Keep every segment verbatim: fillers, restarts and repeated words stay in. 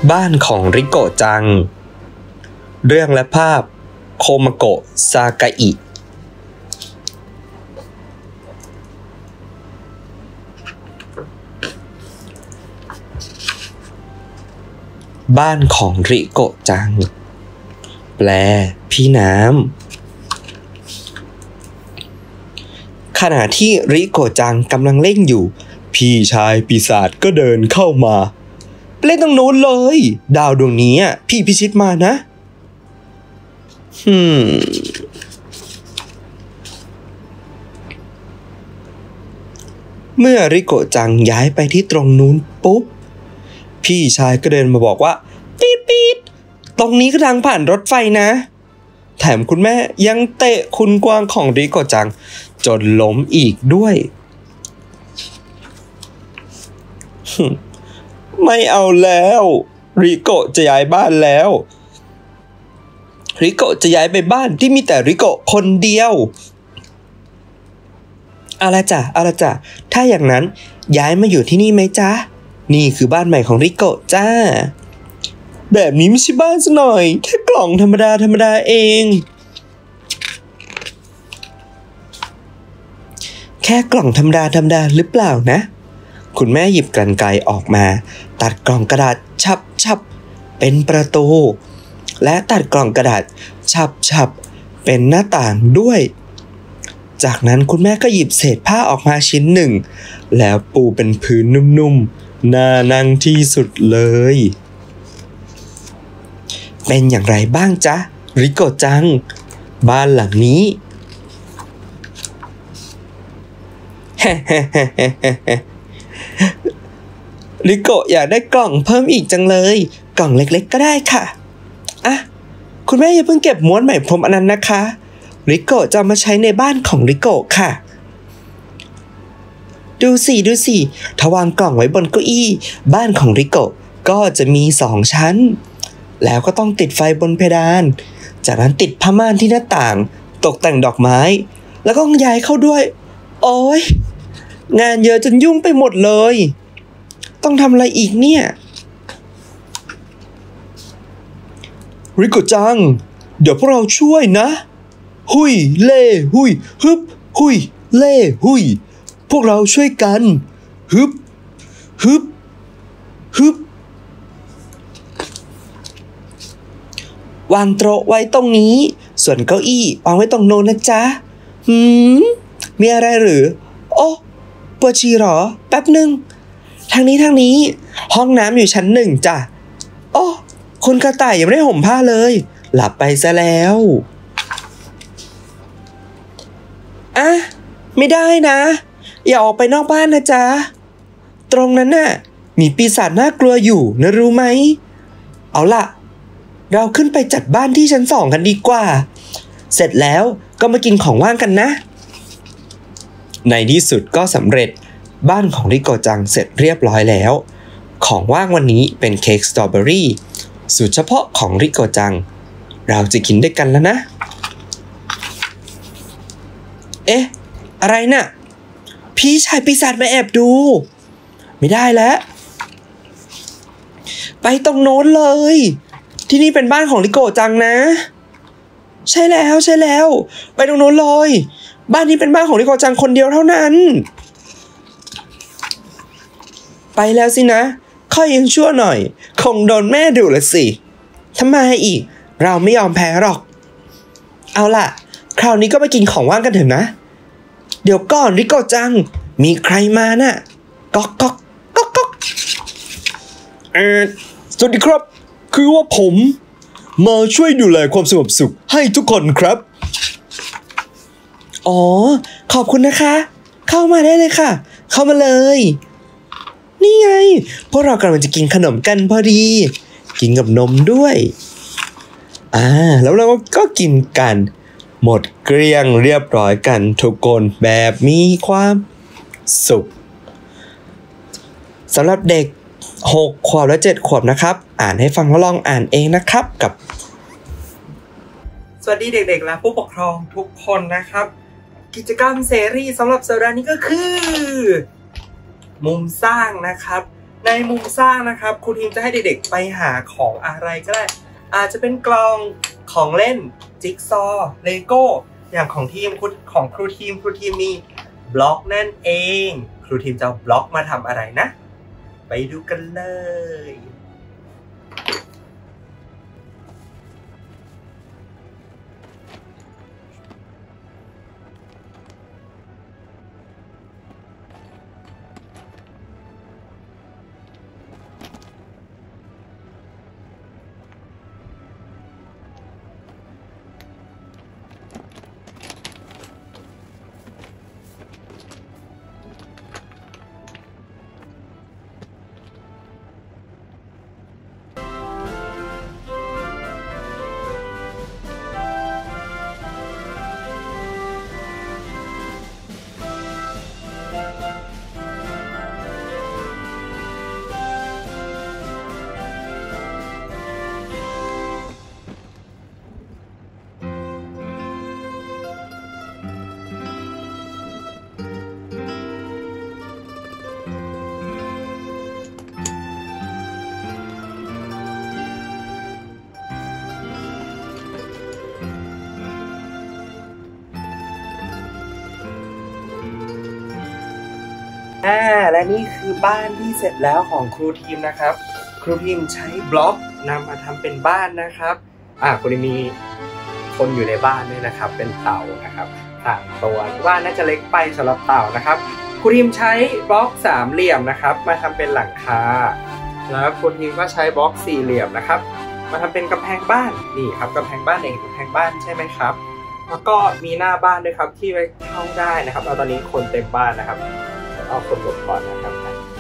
บ้านของริโกะจังเรื่องและภาพโคมาโกะซากาอิบ้านของริโกะจังแปลพี่น้ำขณะที่ริโกะจังกำลังเล่นอยู่พี่ชายปีศาจก็เดินเข้ามาเล่นตรงโน้นเลยดาวดวงนี้พี่พิชิตมานะฮึมเมื่อริโกะจังย้ายไปที่ตรงนู้นปุ๊บพี่ชายก็เดินมาบอกว่าปี๊ดปี๊ดตรงนี้ก็ทางผ่านรถไฟนะแถมคุณแม่ยังเตะคุณกวางของริโกะจังจนล้มอีกด้วยไม่เอาแล้วริโกะจะย้ายบ้านแล้วริโกะจะย้ายไปบ้านที่มีแต่ริโกะคนเดียวเอาละจ้ะเอาละจ้ะถ้าอย่างนั้นย้ายมาอยู่ที่นี่ไหมจ๊ะนี่คือบ้านใหม่ของริโกะจ้าแบบนี้ไม่ใช่บ้านซะหน่อยแค่กล่องธรรมดาธรรมดาเองแค่กล่องธรรมดาธรรมดาหรือเปล่านะคุณแม่หยิบกรรไกรออกมาตัดกล่องกระดาษฉับฉับเป็นประตูและตัดกล่องกระดาษฉับฉับเป็นหน้าต่างด้วยจากนั้นคุณแม่ก็หยิบเศษผ้าออกมาชิ้นหนึ่งแล้วปูเป็นพื้นนุ่มๆน่านั่งที่สุดเลยเป็นอย่างไรบ้างจ๊ะริโกะจังบ้านหลังนี้ริโกะอยากได้กล่องเพิ่มอีกจังเลยกล่องเล็กๆก็ได้ค่ะอ่ะคุณแม่อย่าเพิ่งเก็บม้วนไหมพรมอันนั้นนะคะริโกะจะมาใช้ในบ้านของริโกะค่ะดูสิดูสิถ้าวางกล่องไว้บนเก้าอี้บ้านของริโกะก็จะมีสองชั้นแล้วก็ต้องติดไฟบนเพดานจากนั้นติดผ้าม่านที่หน้าต่างตกแต่งดอกไม้แล้วก็ย้ายเข้าด้วยโอ๊ยงานเยอะจนยุ่งไปหมดเลยต้องทำอะไรอีกเนี่ยริโกะจังเดี๋ยวพวกเราช่วยนะหุยเล่หุยฮึบหุยเล่หุยพวกเราช่วยกันฮึบฮึบฮึบวางโต๊ะไว้ตรงนี้ส่วนเก้าอี้วางไว้ตรงโน้นนะจ๊ะหืมมีอะไรหรือโอ้ปวดฉี่หรอแป๊บหนึ่งทางนี้ทางนี้ห้องน้ำอยู่ชั้นหนึ่งจ้ะโอ้คุณกระต่ายยังไม่ได้ห่มผ้าเลยหลับไปซะแล้วอ่ะไม่ได้นะอย่าออกไปนอกบ้านนะจ๊ะตรงนั้นน่ะมีปีศาจน่ากลัวอยู่นะรู้ไหมเอาล่ะเราขึ้นไปจัดบ้านที่ชั้นสองกันดีกว่าเสร็จแล้วก็มากินของว่างกันนะในที่สุดก็สำเร็จบ้านของริโกะจังเสร็จเรียบร้อยแล้วของว่างวันนี้เป็นเค้กสตรอเบอรี่สูตรเฉพาะของริโกะจังเราจะกินด้วยกันแล้วนะเอ๊ะอะไรน่ะพี่ชายปีศาจมาแอบดูไม่ได้แล้วไปตรงโน้นเลยที่นี่เป็นบ้านของริโกะจังนะใช่แล้วใช่แล้วไปตรงโน้นเลยบ้านนี้เป็นบ้านของริโกะจังคนเดียวเท่านั้นไปแล้วสินะค่อยยังชั่วหน่อยคงโดนแม่ดุละสิทำไมอีกเราไม่ยอมแพ้หรอกเอาล่ะคราวนี้ก็ไปกินของว่างกันเถอะนะเดี๋ยวก่อนริโกะจังมีใครมาน่ะก๊อกก๊อกก๊อกก๊อกเออสวัสดีครับคือว่าผมมาช่วยดูแลความสงบสุขให้ทุกคนครับอ๋อขอบคุณนะคะเข้ามาได้เลยค่ะเข้ามาเลยนี่ไงพวกเรากำลังจะกินขนมกันพอดีกินกับนมด้วยอ่าแล้วเราก็กินกันหมดเกลี้ยงเรียบร้อยกันทุกคนแบบมีความสุขสำหรับเด็กหกขวบและเจ็ดขวบนะครับอ่านให้ฟังแล้วลองอ่านเองนะครับกับสวัสดีเด็กๆและผู้ปกครองทุกคนนะครับกิจกรรมเสรีสำหรับสัปดาห์นี้ก็คือมุมสร้างนะครับในมุมสร้างนะครับครูทีมจะให้เด็กๆไปหาของอะไรก็ได้อาจจะเป็นกล่องของเล่นจิ๊กซอว์เลโก้อย่างของทีมของครูทีมครูทีมมีบล็อกนั่นเองครูทีมจะเอาบล็อกมาทำอะไรนะไปดูกันเลยอ่าและนี่คือบ้านที่เสร็จแล้วของครูทีมนะครับครูทีมใช้บล็อกนำมาทำเป็นบ้านนะครับอ่าครูทีมมีคนอยู่ในบ้านด้วยนะครับเป็นเต่านะครับต่างตัวบ้านน่าจะเล็กไปสำหรับเต่านะครับครูทีมใช้บล็อกสามเหลี่ยมนะครับมาทำเป็นหลังคาแล้วครูทีมก็ใช้บล็อกสี่เหลี่ยมนะครับมาทำเป็นกำแพงบ้านนี่ครับกำแพงบ้านเองกำแพงบ้านใช่ไหมครับแล้วก็มีหน้าบ้านด้วยครับที่ไว้เข้าได้นะครับแล้วตอนนี้คนเต็มบ้านนะครับเอาคนหลบก่อนนะครับ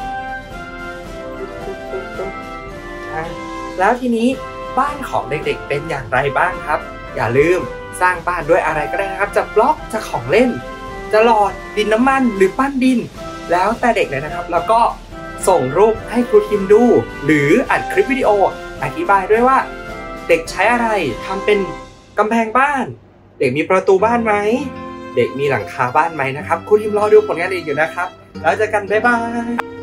แล้วทีนี้บ้านของเด็กๆเป็นอย่างไรบ้างครับอย่าลืมสร้างบ้านด้วยอะไรก็ได้นะครับจะบล็อกจะของเล่นจะหลอดดินน้ำมันหรือปั้นดินแล้วแต่เด็กเลยนะครับแล้วก็ส่งรูปให้ครูทีมดูหรืออัดคลิปวิดีโออธิบายด้วยว่าเด็กใช้อะไรทำเป็นกำแพงบ้านเด็กมีประตูบ้านไหมเด็กมีหลังคาบ้านไหมนะครับครูทีมรอดูผลงานเด็กอยู่นะครับแล้วเจอกันบ๊ายบาย